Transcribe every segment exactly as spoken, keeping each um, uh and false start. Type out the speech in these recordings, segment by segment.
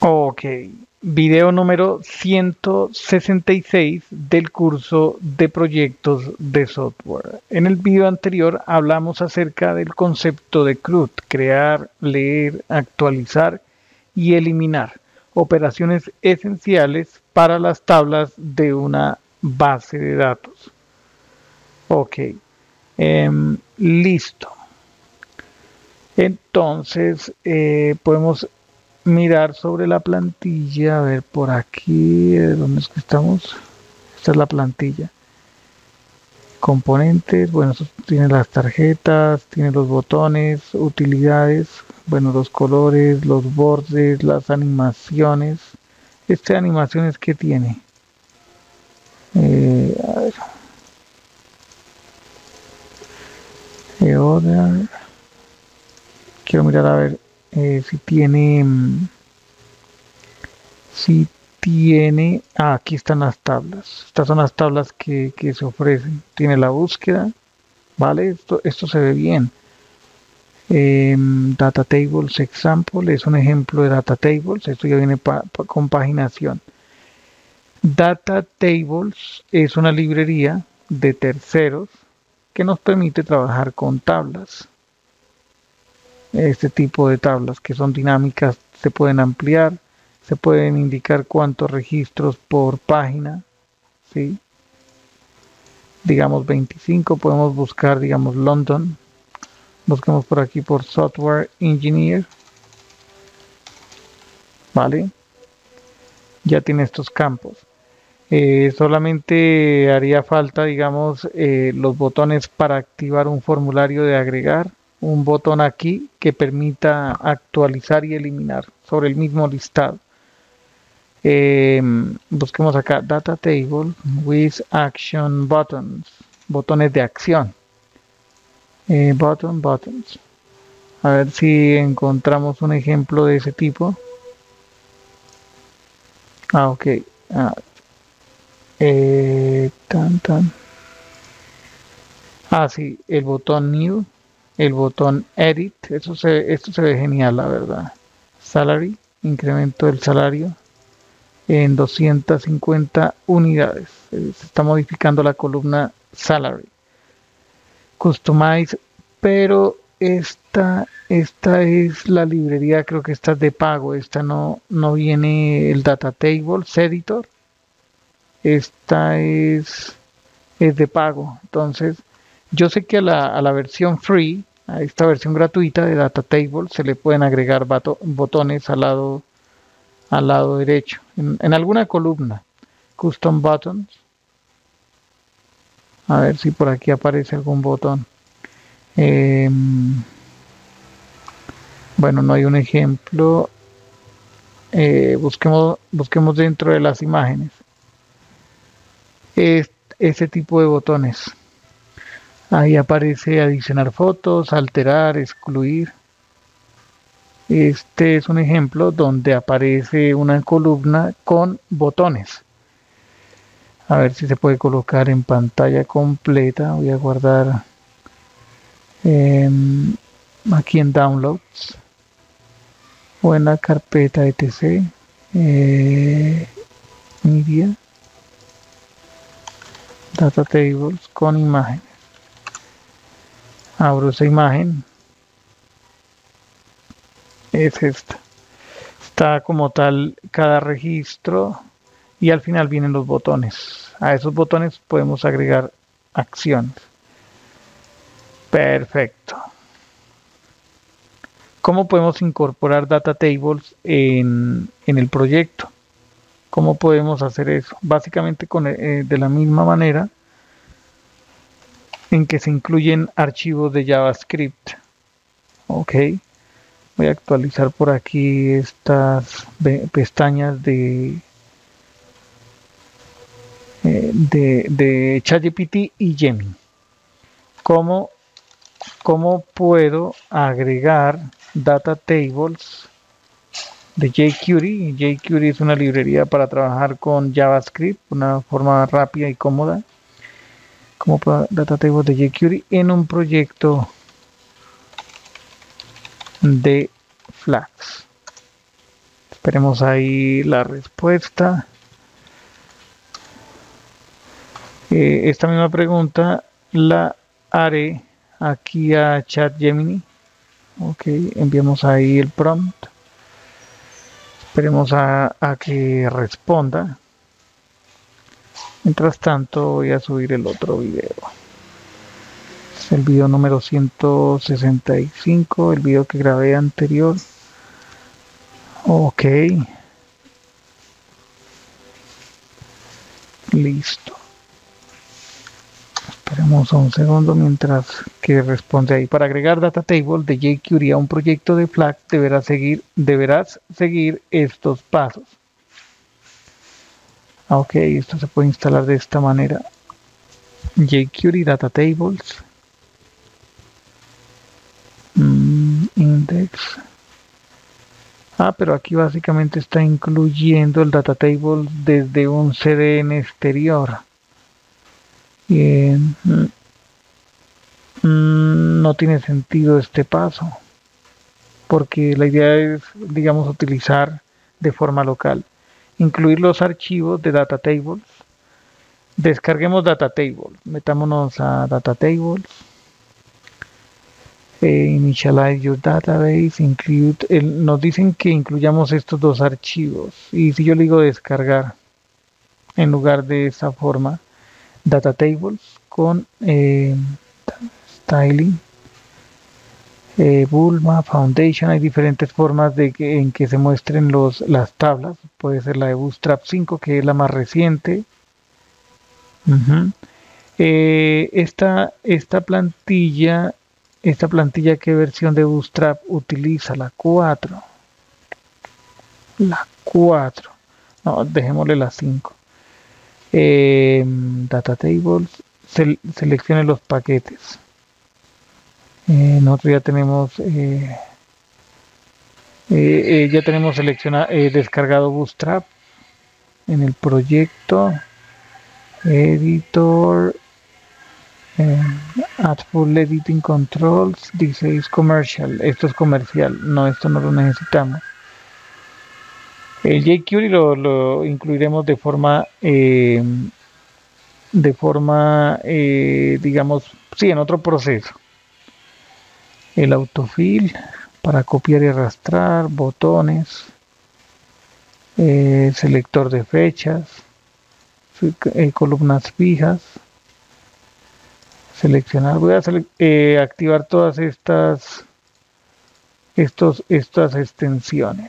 Ok, video número ciento sesenta y seis del curso de proyectos de software. En el video anterior hablamos acerca del concepto de C R U D, crear, leer, actualizar y eliminar operaciones esenciales para las tablas de una base de datos. Ok, em, listo. Entonces, eh, podemos mirar sobre la plantilla, a ver por aquí, ¿de ¿dónde es que estamos? Esta es la plantilla. Componentes, bueno, eso tiene las tarjetas, tiene los botones, utilidades, bueno, los colores, los bordes, las animaciones. Este animaciones que tiene. Eh, a ver, ahora quiero mirar a ver eh, si tiene, mm, si tiene, ah, aquí están las tablas. Estas son las tablas que, que se ofrecen. Tiene la búsqueda, ¿vale? Esto, esto se ve bien. Eh, Data Tables Example es un ejemplo de Data Tables. Esto ya viene pa, pa, con paginación. Data Tables es una librería de terceros que nos permite trabajar con tablas. Este tipo de tablas que son dinámicas se pueden ampliar, se pueden indicar cuántos registros por página, ¿sí? Digamos veinticinco, podemos buscar, digamos, London. Busquemos por aquí por Software Engineer. ¿Vale? Ya tiene estos campos. Eh, solamente haría falta, digamos, eh, los botones para activar un formulario de agregar. Un botón aquí que permita actualizar y eliminar sobre el mismo listado. Eh, busquemos acá Data Table with Action Buttons. Botones de acción. Eh, button, buttons. A ver si encontramos un ejemplo de ese tipo. Ah, ok. Ah, eh, tan, tan. Ah, sí, el botón New, el botón Edit. Eso se, esto se ve genial, la verdad. Salary, incremento del salario en doscientas cincuenta unidades. Eh, Se está modificando la columna Salary. Customize, pero esta, esta es la librería, creo que esta es de pago, esta no, no viene el Data Tables Editor, esta es, es de pago. Entonces, yo sé que a la, a la versión free, a esta versión gratuita de Data Table, se le pueden agregar botones al lado, al lado derecho, en, en alguna columna, Custom Buttons. A ver si por aquí aparece algún botón. Eh, bueno, no hay un ejemplo. Eh, busquemos, busquemos dentro de las imágenes. Es, ese tipo de botones. Ahí aparece adicionar fotos, alterar, excluir. Este es un ejemplo donde aparece una columna con botones. A ver si se puede colocar en pantalla completa. Voy a guardar eh, aquí en Downloads o en la carpeta etc. Eh, media. Data Tables con imágenes. Abro esa imagen. Es esta. Está como tal cada registro y al final vienen los botones. A esos botones podemos agregar acciones. Perfecto. ¿Cómo podemos incorporar Data Tables en, en el proyecto? ¿Cómo podemos hacer eso? Básicamente con, eh, de la misma manera en que se incluyen archivos de JavaScript. Ok. Voy a actualizar por aquí estas pestañas de, eh, de, de ChatGPT y Gemini. ¿Cómo, ¿Cómo puedo agregar Data Tables de jQuery? jQuery es una librería para trabajar con JavaScript, una forma rápida y cómoda. Como Data Tables de jQuery en un proyecto de Flask. Esperemos ahí la respuesta. Eh, esta misma pregunta la haré aquí a ChatGemini. Ok, enviamos ahí el prompt. Esperemos a, a que responda. Mientras tanto voy a subir el otro video. Es el video número ciento sesenta y cinco, el video que grabé anterior. Ok. Listo. Esperemos un segundo mientras que responde ahí. Para agregar data table de jQuery a un proyecto de Flask deberás seguir, deberás seguir estos pasos. Ok, esto se puede instalar de esta manera. jQuery Data Tables. Mm, index. Ah, pero aquí básicamente está incluyendo el data table desde un C D N exterior. Bien. Mm, no tiene sentido este paso, porque la idea es, digamos, utilizar de forma local. Incluir los archivos de data tables. Descarguemos data table. Metámonos a data tables. Eh, initialize your database. Include. El, nos dicen que incluyamos estos dos archivos. Y si yo le digo descargar, en lugar de esa forma, data tables con eh, styling. Eh, Bulma, Foundation, hay diferentes formas de que, en que se muestren los, las tablas. Puede ser la de Bootstrap cinco, que es la más reciente. Uh-huh. eh, esta, esta plantilla, esta plantilla, ¿qué versión de Bootstrap utiliza? La cuatro. La cuatro. No, dejémosle la cinco. Eh, data Tables, se, seleccione los paquetes. Eh, nosotros ya tenemos eh, eh, eh, ya tenemos seleccionado eh, descargado Bootstrap en el proyecto editor, eh, add full editing controls, dice es commercial. Esto es comercial, no, esto no lo necesitamos. El jQuery lo, lo incluiremos de forma eh, de forma eh, digamos, sí, en otro proceso. El autofill para copiar y arrastrar, botones, eh, selector de fechas, eh, columnas fijas, seleccionar. Voy a sele eh, activar todas estas estos estas extensiones.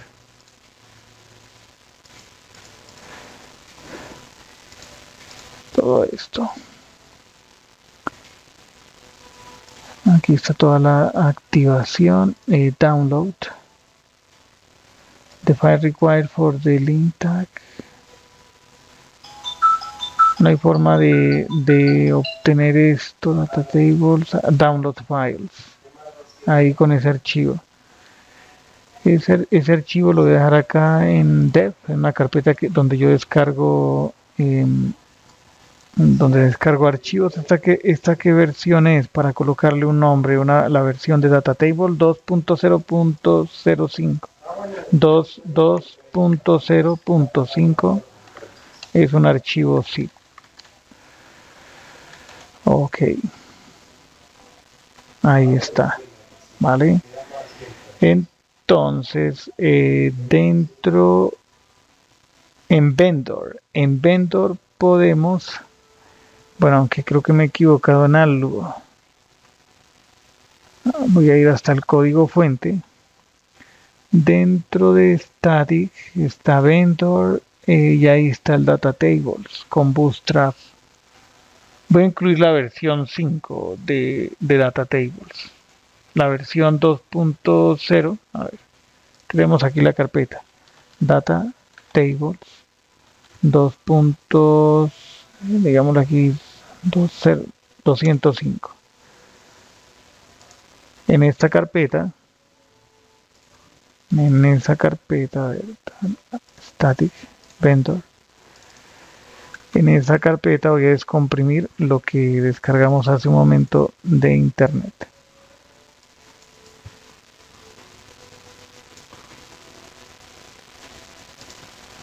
Todo esto. Aquí está toda la activación. Eh, download. The file required for the link tag. No hay forma de, de obtener esto. Data tables. Download files. Ahí con ese archivo. Ese, ese archivo lo voy a dejar acá en dev, en una carpeta que, donde yo descargo. Eh, donde descargo archivos. Esta que esta qué versión es, para colocarle un nombre, una la versión de data table dos punto cero punto cero cinco. dos punto cero punto cinco es un archivo zip. Ok, ahí está, vale. Entonces eh, dentro en vendor en vendor podemos, bueno, aunque creo que me he equivocado en algo. Voy a ir hasta el código fuente. Dentro de static está vendor eh, y ahí está el data tables con Bootstrap. Voy a incluir la versión cinco de, de data tables. La versión dos punto cero. A ver, tenemos aquí la carpeta data tables dos. Digamos aquí doscientos cinco. En esta carpeta, en esa carpeta, a ver, static vendor, en esa carpeta voy a descomprimir lo que descargamos hace un momento de internet.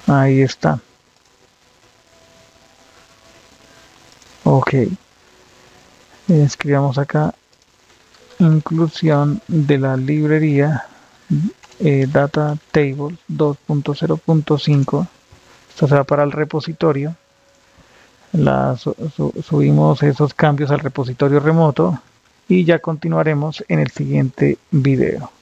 Ahí está. Ok. Escribamos acá inclusión de la librería eh, data table dos punto cero punto cinco. Esto se va para el repositorio. La, su, su, subimos esos cambios al repositorio remoto y ya continuaremos en el siguiente video.